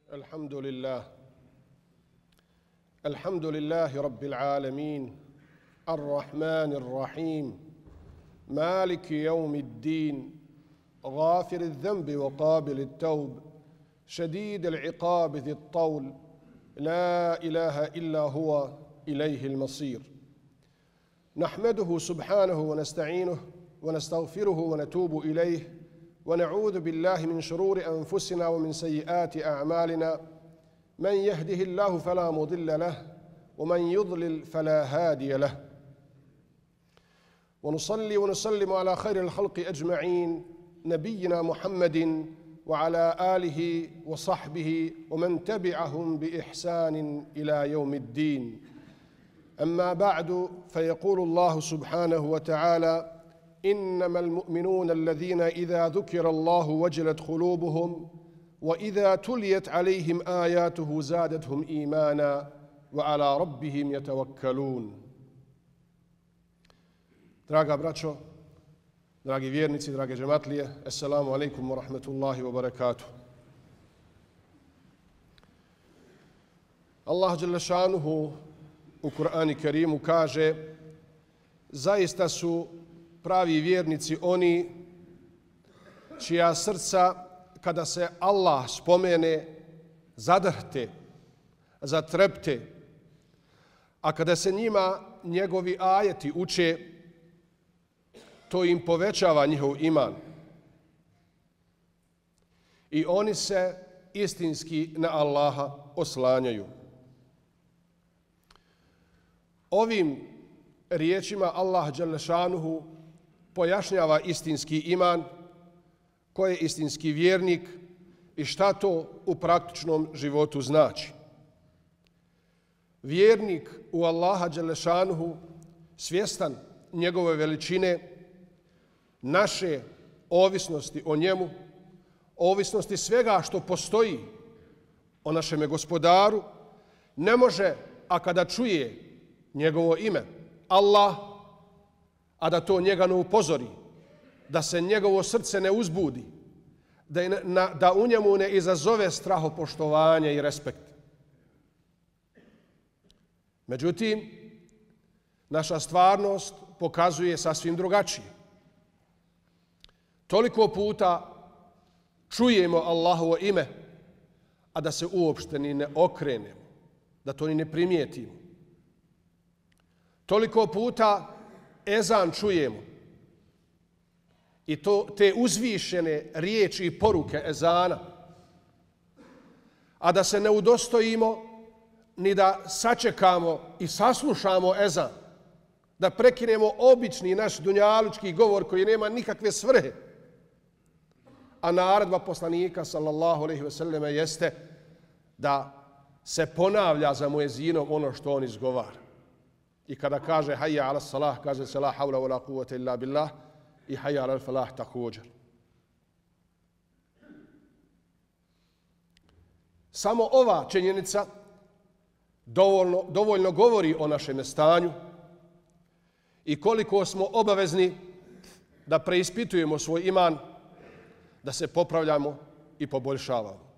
الحمد لله الحمد لله رب العالمين الرحمن الرحيم مالك يوم الدين غافر الذنب وقابل التوب شديد العقاب ذي الطول لا إله إلا هو إليه المصير نحمده سبحانه ونستعينه ونستغفره ونتوب إليه ونعوذ بالله من شرور أنفسنا ومن سيئات أعمالنا من يهده الله فلا مضل له ومن يضلل فلا هادي له ونصلي ونسلم على خير الخلق أجمعين نبينا محمد وعلى آله وصحبه ومن تبعهم بإحسان إلى يوم الدين أما بعد فيقول الله سبحانه وتعالى إنما المؤمنون الذين إذا ذكر الله وجلت قلوبهم وإذا تليت عليهم آياته زادتهم إيمانا وعلى ربهم يتوكلون. Draga braćo, dragi vjernici, drage džematlije, assalamu alaikum wa rahmatullahi wa barakatuh. Allah dželle šanuhu u Kur'anu Kerimu kaže: zaista su pravi vjernici oni čija srca kada se Allah spomene zadrhte, zatrepte, a kada se njima njegovi ajeti uče, to im povećava njihov iman. I oni se istinski na Allaha oslanjaju. Ovim riječima Allah dželle šanuhu pojašnjava istinski iman, ko je istinski vjernik i šta to u praktičnom životu znači. Vjernik u Allaha dželle šanuhu, svjestan njegove veličine, naše ovisnosti o njemu, ovisnosti svega što postoji o našem gospodaru, ne može, a kada čuje njegovo ime Allah, a da to njega ne upozori, da se njegovo srce ne uzbudi, da u njemu ne izazove strahopoštovanje i respekt. Međutim, naša stvarnost pokazuje sasvim drugačije. Toliko puta čujemo Allahovo ime, a da se uopšte ni ne okrenemo, da to ni ne primijetimo. Toliko puta ezan čujemo i te uzvišene riječi i poruke ezana, a da se ne udostojimo ni da sačekamo i saslušamo ezan, da prekinemo obični naš dunjalučki govor koji nema nikakve svrhe. A naredba poslanika sallallahu alejhi ve selleme jeste da se ponavlja za muezinom ono što on izgovara. I kada kaže hayya ala salah, kaže se la hawla wala quwwata illa billah, i hayya ala falah također. Samo ova činjenica dovoljno govori o našem stanju i koliko smo obavezni da preispitujemo svoj iman, da se popravljamo i poboljšavamo.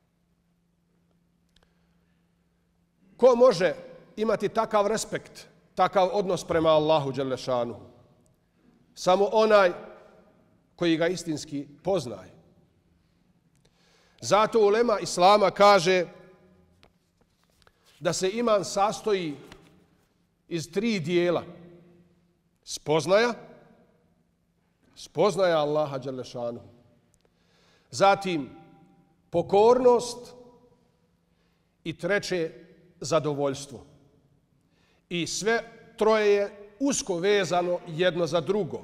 Ko može imati takav respekt, takav odnos prema Allahu dželle šanuhu? Samo onaj koji ga istinski poznaje. Zato ulema Islama kaže da se iman sastoji iz 3 dijela. Spoznaja Allaha dželle šanuhu. Zatim pokornost i treće zadovoljstvo. I sve troje je usko vezano jedno za drugo.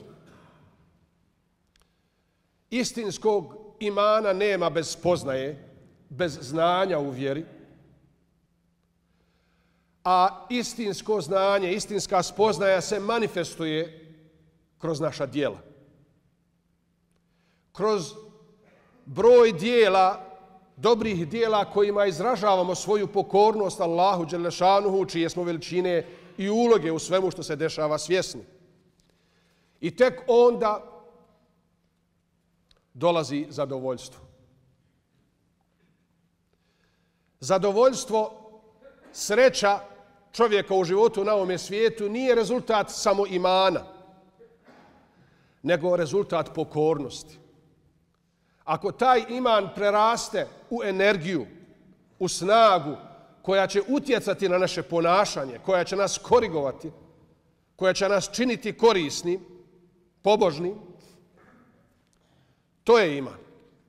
Istinskog imana nema bez spoznaje, bez znanja u vjeri, a istinsko znanje, istinska spoznaja se manifestuje kroz naša djela. Kroz broj dijela, dobrih dijela kojima izražavamo svoju pokornost Allahu dželle šanuhu, čije smo veličine i uloge u svemu što se dešava svjesni. I tek onda dolazi zadovoljstvo. zadovoljstvo, sreća čovjeka u životu na ovome svijetu nije rezultat samo imana, nego rezultat pokornosti. Ako taj iman preraste u energiju, u snagu koja će utjecati na naše ponašanje, koja će nas korigovati, koja će nas činiti korisnim, pobožnim, to je iman.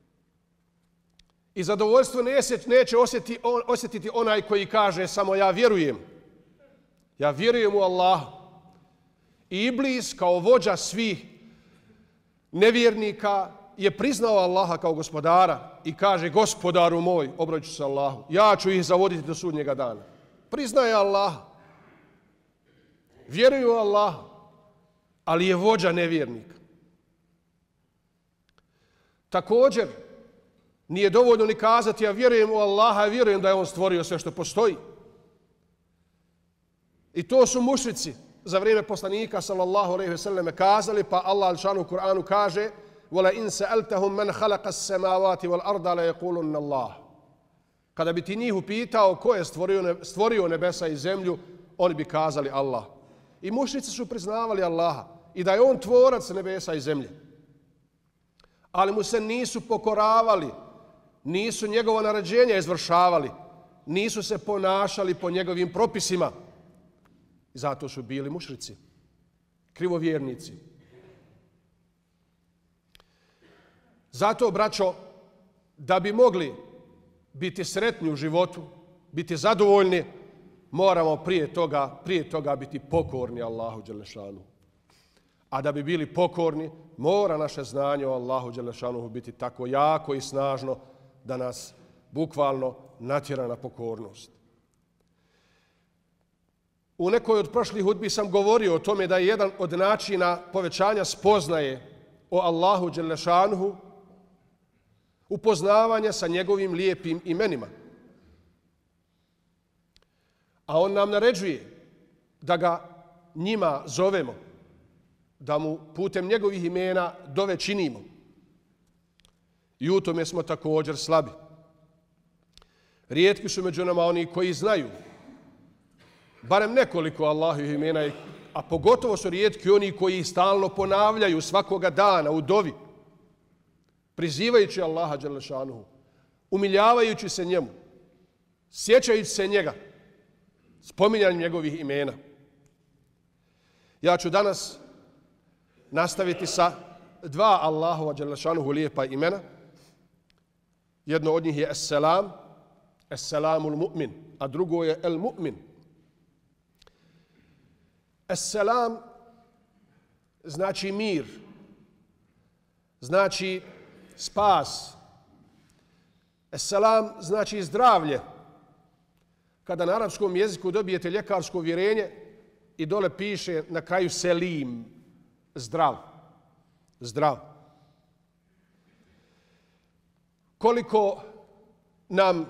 I zadovoljstvo neće osjetiti onaj koji kaže samo ja vjerujem. Ja vjerujem u Allaha. I Iblis kao vođa svih nevjernika je priznao Allaha kao gospodara i kaže gospodaru moj, obraću se Allahu, ja ću ih zavoditi do sudnjega dana. Priznaje Allaha. Vjeruje u Allaha, ali je vođa nevjernika. Također, nije dovoljno ni kazati ja vjerujem u Allaha, ja vjerujem da je on stvorio sve što postoji. I to su mušrici za vrijeme poslanika sallallahu alejhi ve selleme kazali, pa Allah dželle u Kur'anu kaže: "Wala in sa'altahum man khalaqa as-samawati wal arda la yaqulunna Allah." Kada bi ti njih upitao ko je stvorio nebesa i zemlju, oni bi kazali Allah. I mušrici su priznavali Allaha i da je on tvorac nebesa i zemlje. Ali mu se nisu pokoravali, nisu njegova naređenja izvršavali, nisu se ponašali po njegovim propisima. I zato su bili mušrici, krivovjernici. Zato, braćo, da bi mogli biti sretni u životu, biti zadovoljni, moramo prije toga biti pokorni Allahu dželešanu. A da bi bili pokorni, mora naše znanje o Allahu dželešanu biti tako jako i snažno da nas bukvalno natjera na pokornost. U nekoj od prošlih hudbi sam govorio o tome da je jedan od načina povećanja spoznaje o Allahu dželešanu upoznavanje sa njegovim lijepim imenima. A on nam naređuje da ga njima zovemo, da mu putem njegovih imena dove činimo. I u tome smo također slabi. Rijetki su među nama oni koji znaju barem nekoliko Allahovih imena, a pogotovo su rijetki oni koji ih stalno ponavljaju svakoga dana u dovi, prizivajući Allaha dželešanuhu, umiljavajući se njemu, sjećajući se njega, spominjanjem njegovih imena. Ja ću danas nastaviti sa dva Allahova dželešanuhu lijepa imena. Jedno od njih je Es-Selam, Es-Selamul Mu'min, a drugo je El-Mu'min. Es-Selam znači mir, znači spas. Es-Selam znači zdravlje. Kada na arapskom jeziku dobijete ljekarsko uvjerenje i dole piše na kraju Selim, zdrav. Zdrav. Koliko nam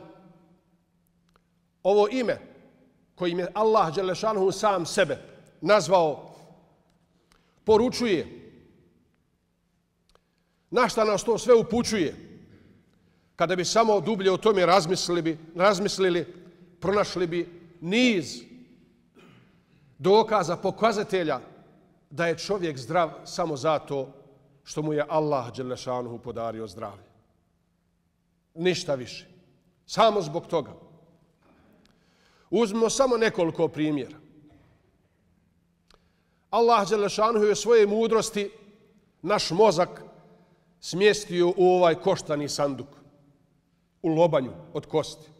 ovo ime kojim je Allah dželešanuhu sam sebe nazvao poručuje, na šta nas to sve upućuje, kada bi samo dublje o tome razmislili, pronašli bi niz dokaza, pokazatelja da je čovjek zdrav samo zato što mu je Allah dželešanuhu podario zdravlje. Ništa više. Samo zbog toga. Uzmimo samo nekoliko primjera. Allah dželešanuhu je svoje mudrosti naš mozak smjestio u ovaj koštani sanduk, u lobanju od kosti.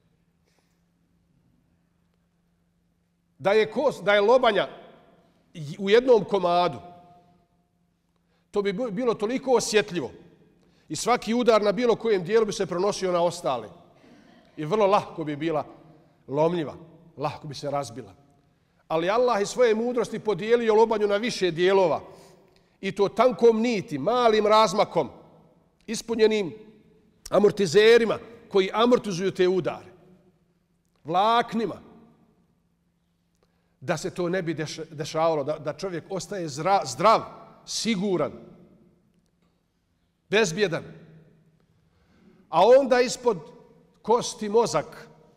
Da je lobanja u jednom komadu, to bi bilo toliko osjetljivo i svaki udar na bilo kojem dijelu bi se pronosio na ostale i vrlo lahko bi bila lomljiva, lahko bi se razbila. Ali Allah iz svoje mudrosti podijelio lobanju na više dijelova i to tankom niti, malim razmakom, ispunjenim amortizerima koji amortizuju te udare, vlaknima, da se to ne bi dešavalo, da čovjek ostaje zdrav, siguran, bezbjedan. A onda ispod kosti mozak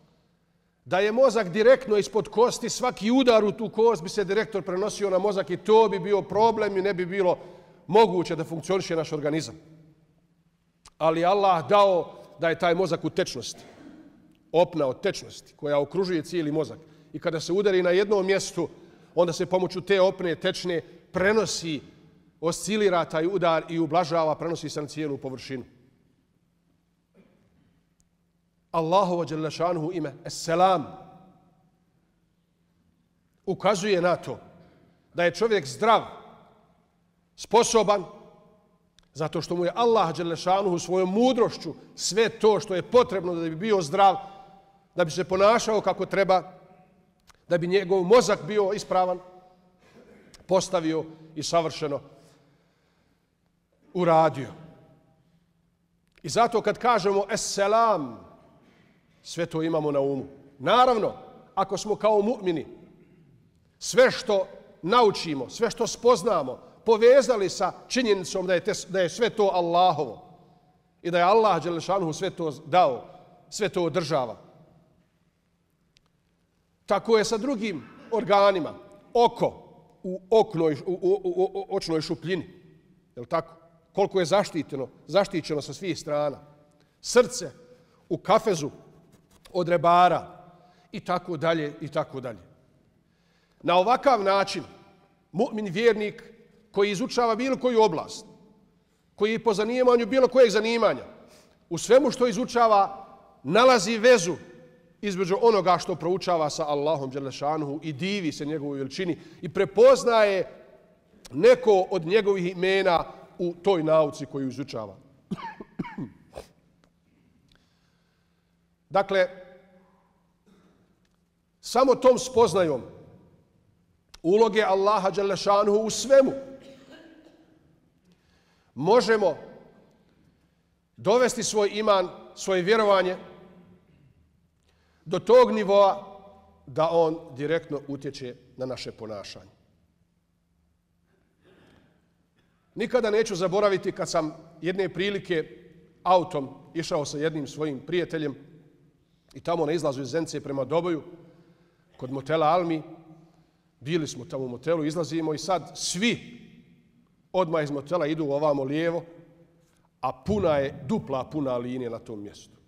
Da je mozak direktno ispod kosti, svaki udar u tu kost bi se direktno prenosio na mozak i to bi bio problem i ne bi bilo moguće da funkcioniše naš organizam. Ali Allah dao da je taj mozak u tečnosti. Opna od tečnosti koja okružuje cijeli mozak. I kada se udari na jednom mjestu, onda se pomoću te opne tečne prenosi, oscilira taj udar i ublažava, prenosi se na cijelu površinu. Allahovo dželle šanuhu ime Es-Selam ukazuje na to da je čovjek zdrav, sposoban, zato što mu je Allah dželle šanuhu svojom mudrošću sve to što je potrebno da bi bio zdrav, da bi se ponašao kako treba, da bi njegov mozak bio ispravan, postavio i savršeno uradio. I zato kad kažemo Es-Selam, sve to imamo na umu. Naravno, ako smo kao mu'mini sve što naučimo, sve što spoznamo, povezali sa činjenicom da je sve to Allahovo i da je Allah dželle šanuhu sve to dao, sve to održava. Tako je sa drugim organima. Oko u očnoj šupljini. Je li tako? Koliko je zaštićeno sa svih strana. Srce u kafezu od rebara i tako dalje i tako dalje. Na ovakav način mu'min vjernik koji izučava bilo koju oblast, koji je po zanimanju bilo kojeg zanimanja, u svemu što izučava nalazi vezu između onoga što proučava sa Allahom dželle šanuhu i divi se njegovoj veličini i prepoznaje neko od njegovih imena u toj nauci koju izučava. Dakle, samo tom spoznajom uloge Allaha dželle šanuhu u svemu možemo dovesti svoj iman, svoje vjerovanje do tog nivoa da on direktno utječe na naše ponašanje. Nikada neću zaboraviti kad sam jedne prilike autom išao sa jednim svojim prijateljem i tamo na izlazu iz Zence prema Doboju, kod motela Almi, bili smo tamo u motelu, izlazimo i sad svi odmah iz motela idu ovamo lijevo, a dupla puna linija na tom mjestu.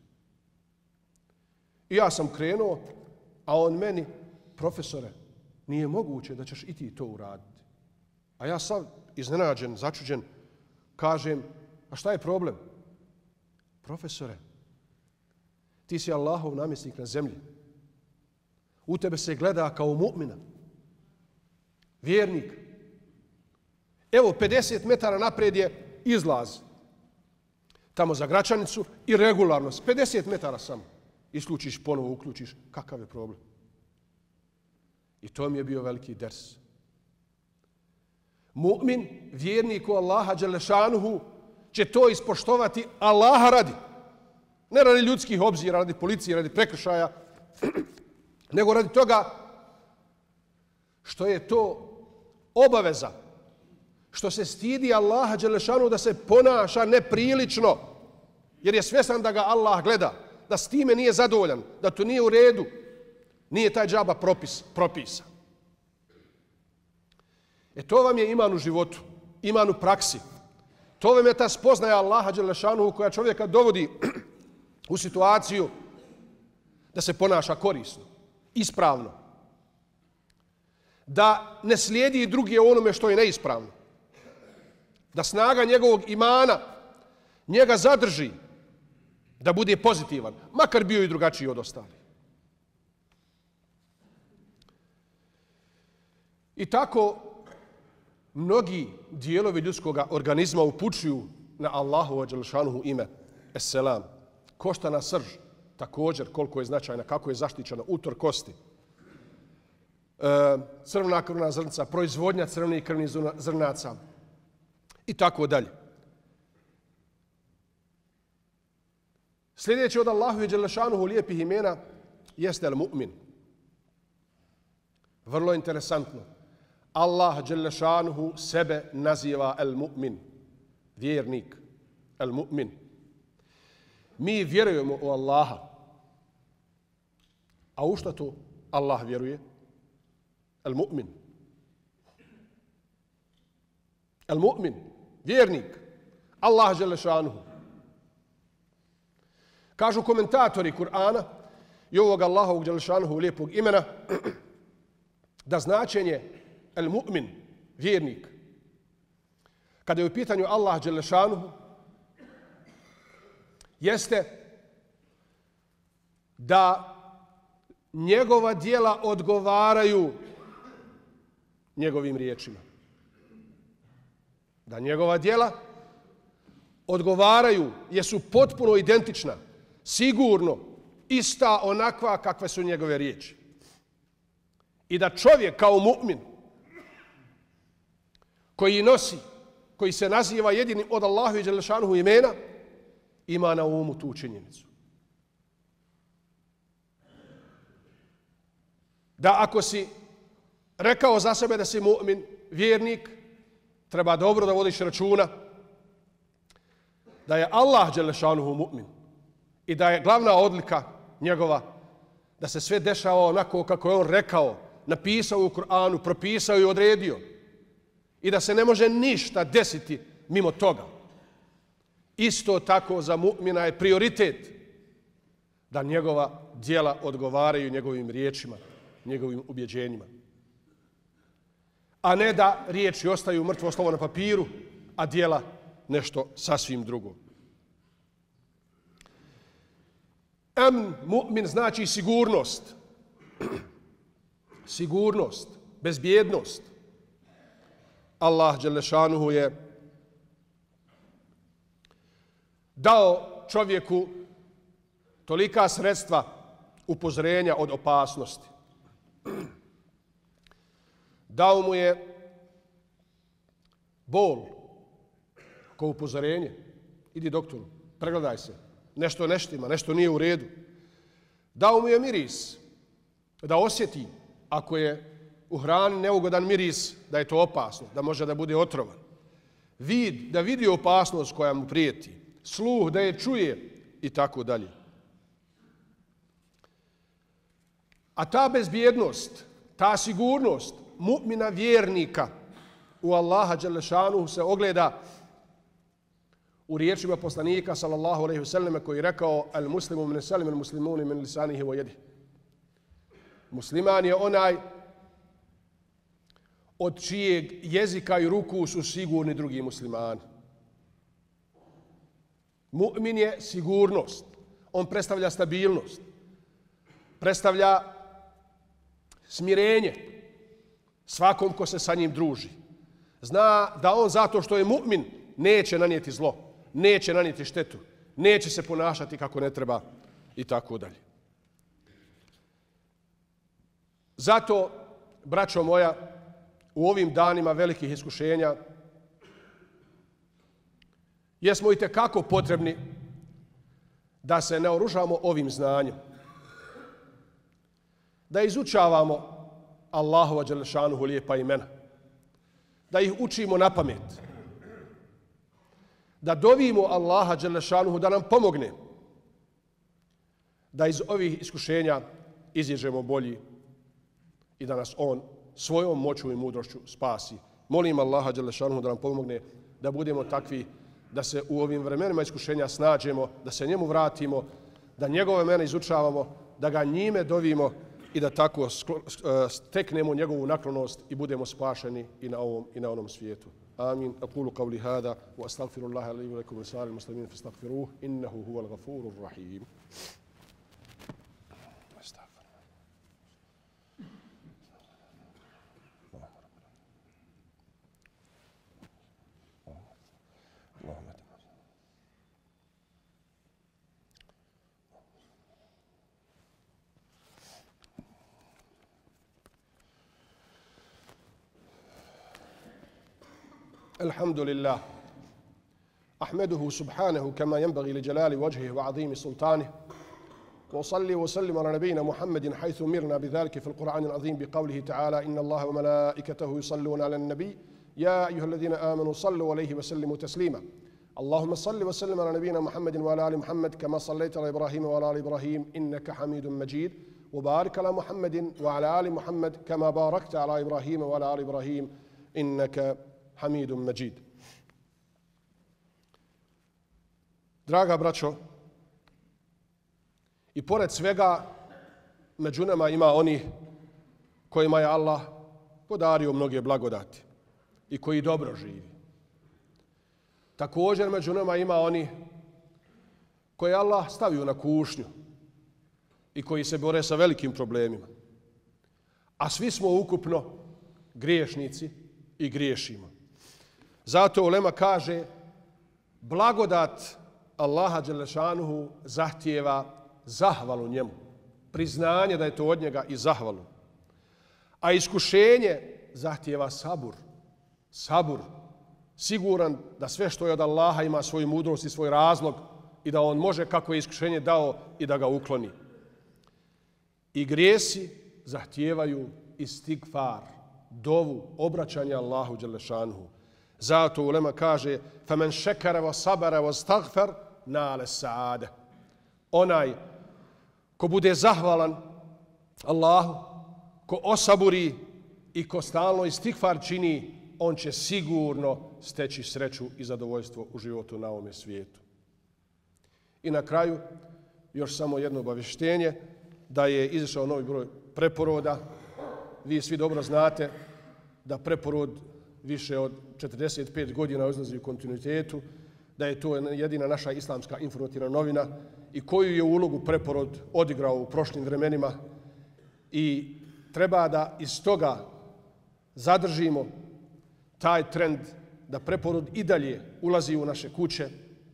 I ja sam krenuo, a on meni, profesore, nije moguće da ćeš i ti to uraditi. A ja sam iznenađen, začuđen, kažem, a šta je problem? Profesore, ti si Allahov namjesnik na zemlji. U tebe se gleda kao mu'mina, vjernik. Evo, 50 metara naprijed je izlaz. Tamo za Gračanicu i regularno, 50 metara samo. Isključiš, ponovo uključiš. Kakav je problem? I to mi je bio veliki ders. Mu'min, vjernik u Allaha dželle šanuhu, će to ispoštovati Allaha radi. Ne radi ljudskih obzira, radi policije, radi prekršaja, nego radi toga što je to obaveza, što se stidi Allaha dželle šanuhu da se ponaša neprilično, jer je svjestan da ga Allah gleda, da s time nije zadovoljan, da to nije u redu, nije taj džaba propisan. To vam je iman u životu, iman u praksi. To vam je ta spoznaja Allaha dželle šanuhu koja čovjeka dovodi u situaciju da se ponaša korisno, ispravno. Da ne slijedi drugi u onome što je neispravno. Da snaga njegovog imana njega zadrži, da bude pozitivan, makar bio i drugačiji od ostalih. I tako mnogi dijelovi ljudskog organizma upućuju na Allahovo dželle šanuhu ime Es-Selam. Koštana srž, također koliko je značajna, kako je zaštićena, utor kosti. Crvena krvna zrnca, proizvodnja crvenih krvnih zrnaca i tako dalje. Sljedeće od Allahove dželle šanuhu lijepih imena jeste al-Mu'min. Vrlo interesantno. Allah dželle šanuhu sebe naziva al-Mu'min, vjernik, al-Mu'min. Mi vjerujemo u Allaha, A u šta to Allah vjeruje? Al-mu'min. Al-mu'min, vjernik. Allah dželle šanuhu. Kažu komentatori Kur'ana i ovog Allahovog dželle šanuhu lijepog imena da značenje al-mu'min, vjernik, kada je u pitanju Allah dželle šanuhu, jeste da njegova djela odgovaraju njegovim riječima. Da njegova djela odgovaraju, jesu potpuno identična, sigurno ista onakva kakve su njegove riječi. I da čovjek kao mu'min koji nosi, koji se naziva jedinim od Allahovi dželle šanuhu imena, ima na umu tu činjenicu. Da ako si rekao za sebe da si mu'min, vjernik, treba dobro da vodiš računa da je Allah dželle šanuhu mu'min i da je glavna odlika njegova da se sve dešava onako kako je on rekao, napisao u Kur'anu, propisao i odredio i da se ne može ništa desiti mimo toga. Isto tako za mu'mina je prioritet da njegova djela odgovaraju njegovim riječima, njegovim ubjeđenjima. A ne da riječi ostaju mrtvo slovo na papiru, a djela nešto sasvim drugo. Amn, mu'min znači sigurnost. Sigurnost, bezbjednost. Allah dželle šanuhu je dao čovjeku tolika sredstva upozorenja od opasnosti. Dao mu je bol kao upozorenje. Idi doktoru, pregledaj se. Nešto ne štima, nešto nije u redu. Dao mu je miris da osjeti ako je u hrani neugodan miris, da je to opasno, da može da bude otrovan. Vid, da vidi opasnost koja mu prijeti. Sluh, da je čuje i tako dalje. A ta bezbjednost, ta sigurnost mu'mina vjernika u Allaha dželle šanuhu se ogleda u riječima poslanika sallallahu alejhi ve selleme koji je rekao: "Al muslimu min salim al muslimuni min lisanihi wa yadihi." Musliman je onaj od čijeg jezika i ruku su sigurni drugi muslimani. Mu'min je sigurnost. On predstavlja stabilnost. Predstavlja smirenje svakom ko se sa njim druži. Zna da on zato što je mu'min neće nanijeti zlo, neće nanijeti štetu, neće se ponašati kako ne treba i tako dalje. Zato, braćo moja, u ovim danima velikih iskušenja jesmo itekako potrebni da se naoružamo ovim znanjem, da izučavamo Allahova dželle šanuhu lijepa imena, da ih učimo na pamet, da dovimo Allaha dželle šanuhu da nam pomogne da iz ovih iskušenja iziđemo bolji i da nas on svojom moću i mudrošću spasi. Molim Allaha dželle šanuhu da nam pomogne da budemo takvi da se u ovim vremenima iskušenja snađemo, da se njemu vratimo, da njegove imena izučavamo, da ga njime dovimo i da tako steknemo njegovu naklonost i budemo spašeni i na ovom i na onom svijetu. Amin. Aqulu qawli hada wa astaghfirullaha li wa lakum wa lisa'il muslimin fastaghfiruhu innahu huwal ghafurur rahim. الحمد لله أحمده سبحانه كما ينبغي لجلال وجهه وعظيم سلطانه وأصلي وسلم على نبينا محمد حيث أمرنا بذلك في القرآن العظيم بقوله تعالى إن الله وملائكته يصلون على النبي يا أيها الذين آمنوا صلوا عليه وسلموا تسليما اللهم صل وسلم على نبينا محمد وعلى آل محمد كما صليت على إبراهيم وعلى آل إبراهيم إنك حميد مجيد وبارك على محمد وعلى آل محمد كما باركت على إبراهيم وعلى آل إبراهيم إنك حميد مجيد. Draga braćo, i pored svega među nama ima oni kojima je Allah podario mnoge blagodati i koji dobro živi. Također među nama ima oni koje Allah stavio na kušnju i koji se bore sa velikim problemima. A svi smo ukupno griješnici i griješimo. Zato ulema kaže blagodat Allaha dželešanuhu zahtijeva zahvalu njemu, priznanje da je to od njega i zahvalu. A iskušenje zahtijeva sabur. Sabur, siguran da sve što je od Allaha ima svoju mudrost i svoj razlog i da on može kako je iskušenje dao i da ga ukloni. I grijesi zahtijevaju istigfar, dovu, obraćanje Allahu dželešanuhu. Zato ulema kaže فَمَنْ شَكَرَ وَصَبَرَ وَاسْتَغْفَرْ نَالَ السَّعَادَ. Onaj ko bude zahvalan Allahu, ko osaburi i ko stalno istigfar čini, on će sigurno steći sreću i zadovoljstvo u životu na ovome svijetu. I na kraju još samo jedno obavještenje da je izašao novi broj preporoda. Vi svi dobro znate da preporod više od 45 godina izlazi u kontinuitetu, da je to jedina naša islamska informativna novina i koju je ulogu preporod odigrao u prošlim vremenima i treba da iz toga zadržimo taj trend da preporod i dalje ulazi u naše kuće,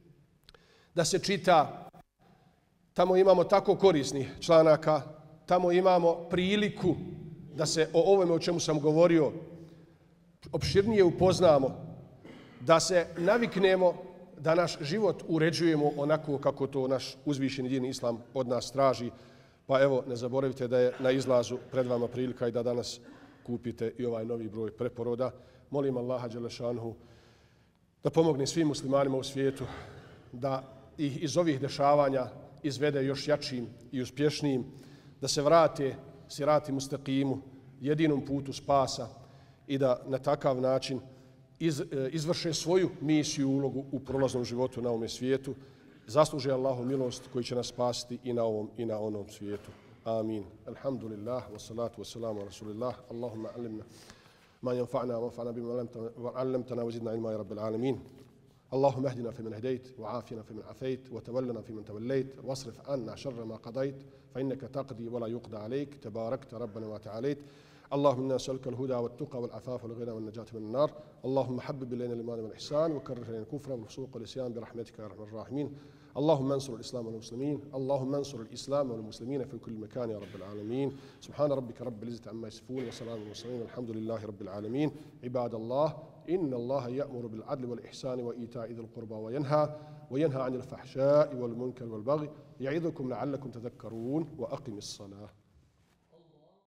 da se čita, tamo imamo tako korisnih članaka, tamo imamo priliku da se o ovome o čemu sam govorio opširnije upoznamo, da se naviknemo da naš život uređujemo onako kako to naš uzvišeni din islam od nas traži. Pa evo, ne zaboravite da je na izlazu pred vama prilika i da danas kupite i ovaj novi broj preporoda. Molim Allaha dželešanuhu da pomogne svim muslimanima u svijetu, da ih iz ovih dešavanja izvede još jačim i uspješnijim, da se vrate sirati mustaqimu, jedinom putu spasa i da na takav način izvrše svoju misiju i ulogu u prolaznom životu na ovome svijetu. Zasluže Allahu milost koji će nas spasiti i na ovom i na onom svijetu. Amin. Alhamdulillah, wassalatu wassalamu ala rasulillah. Allahumma alimna ma yanfa'na wa anfa'na bima 'allamtana wa zidna ilma ya rabbil alamin. اللهم اهدنا فيمن هديت وعافنا فيمن عافيت وتولنا فيمن توليت واصرف عنا شر ما قضيت فإنك تقضي ولا يقضى عليك تباركت ربنا وتعاليت. اللهم إنا نسألك الهدى والتقى والعفاف والغنى والنجاة من النار. اللهم حبب إلينا الإيمان والإحسان وكره إلينا الكفر والفسوق والعصيان برحمتك يا أرحم الراحمين. اللهم انصر الإسلام والمسلمين. اللهم انصر الإسلام والمسلمين في كل مكان يا رب العالمين. سبحان ربك رب العزة عما يصفون وسلام على المرسلين والحمد لله رب العالمين. عباد الله إن الله يأمر بالعدل والإحسان وإيتاء ذي القربى وينهى عن الفحشاء والمنكر والبغي يعظكم لعلكم تذكرون وأقم الصلاة.